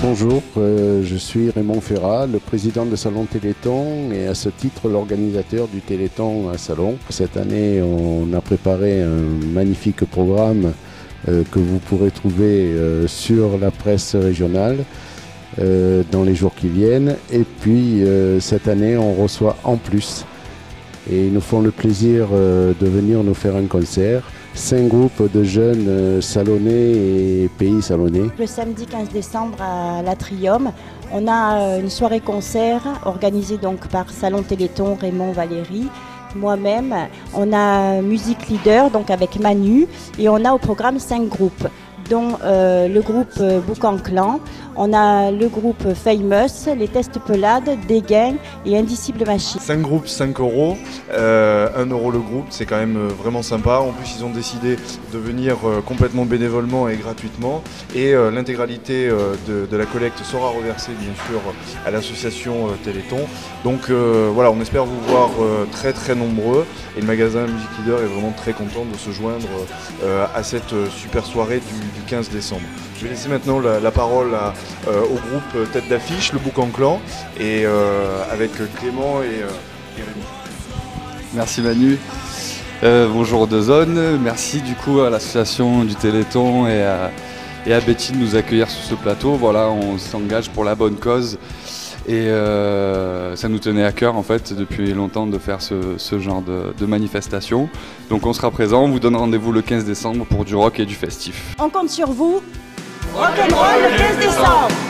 Bonjour, je suis Raymond Ferrat, le président de Salon Téléthon et à ce titre l'organisateur du Téléthon à Salon. Cette année, on a préparé un magnifique programme que vous pourrez trouver sur la presse régionale dans les jours qui viennent. Et puis cette année, on reçoit en plus, et ils nous font le plaisir de venir nous faire un concert. 5 groupes de jeunes salonnais et pays salonnais. Le samedi 15 décembre à l'Atrium, on a une soirée concert organisée donc par Salon Téléthon, Raymond, Valérie, moi-même. On a Musique Leader donc avec Manu et on a au programme 5 groupes, dont le groupe Boucan Clan, on a le groupe Famous, les Tests Pelades, Dégain et Indicible Machine. 5 groupes, 5 €, 1 € le groupe, c'est quand même vraiment sympa. En plus, ils ont décidé de venir complètement bénévolement et gratuitement. Et l'intégralité de la collecte sera reversée bien sûr à l'association Téléthon. Donc voilà, on espère vous voir très très nombreux. Et le magasin Musique Leader est vraiment très content de se joindre à cette super soirée du 15 décembre. Je vais laisser maintenant la parole au groupe Tête d'Affiche, le Boucan Clan, et avec Clément et Rémi. Merci Manu. Bonjour de Zone. Merci du coup à l'association du Téléthon et à Betty de nous accueillir sur ce plateau. Voilà, on s'engage pour la bonne cause. Et ça nous tenait à cœur en fait depuis longtemps de faire ce genre de manifestation. Donc on sera présent, on vous donne rendez-vous le 15 décembre pour du rock et du festif. On compte sur vous. Rock'n'roll le 15 décembre.